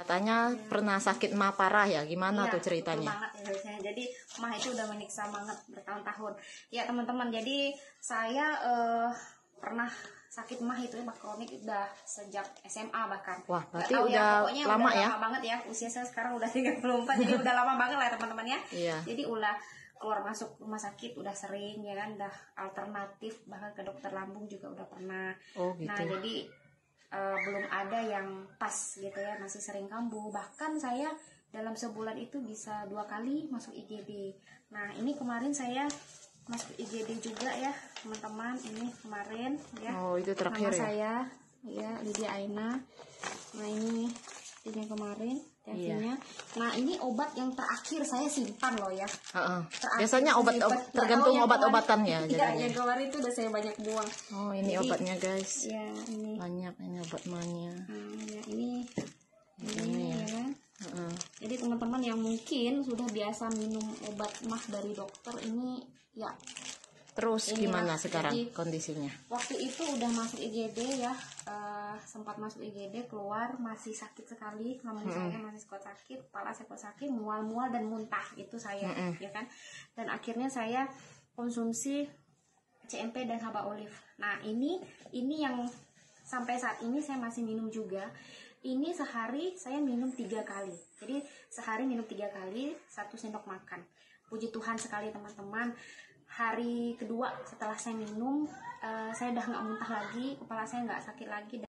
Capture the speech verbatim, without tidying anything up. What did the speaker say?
Katanya ya. Pernah sakit mah parah ya, gimana ya, tuh ceritanya? Banget ya, jadi mah itu udah menyiksa banget bertahun-tahun. Ya teman-teman, jadi saya uh, pernah sakit mah itu ya, kronik udah sejak S M A bahkan. Wah, berarti udah ya, pokoknya lama udah ya? Lama banget ya, usia saya sekarang udah tiga puluh empat, jadi udah lama banget lah teman-teman ya. Iya. Jadi ulah keluar masuk rumah sakit udah sering ya kan, udah alternatif, bahkan ke dokter lambung juga udah pernah. Oh gitu. Nah jadi uh, belum ada yang pas gitu ya, masih sering kambuh. Bahkan saya dalam sebulan itu bisa dua kali masuk I G D. Nah ini kemarin saya masuk I G D juga ya teman-teman, ini kemarin ya. Oh itu terakhir nama ya? Saya ya Lydia Aina. Nah ini yang kemarin tensinya. Iya. Nah ini obat yang terakhir saya simpan loh ya. Uh-uh. Biasanya obat, obat tergantung oh, obat-obatannya. Iya, yang kemarin itu udah saya banyak buang. Oh ini Jadi, obatnya guys. Ya ini. Banyak ini obat mania. Nah, ya, ini ini, ini ya. ya. Uh-uh. Jadi teman-teman yang mungkin sudah biasa minum obat mah dari dokter ini ya. Terus Inilah, gimana sekarang jadi, kondisinya? Waktu itu udah masuk I G D ya, uh, sempat masuk I G D, keluar masih sakit sekali, lambung mm -hmm. saya masih kuat sakit, kepala saya kuat sakit, mual-mual dan muntah itu saya, mm -hmm. ya kan. Dan akhirnya saya konsumsi C M P dan haba olive. Nah ini ini yang sampai saat ini saya masih minum juga. Ini sehari saya minum tiga kali. Jadi sehari minum tiga kali, satu sendok makan. Puji Tuhan sekali teman-teman. Hari kedua setelah saya minum, uh, saya udah nggak muntah lagi, kepala saya nggak sakit lagi.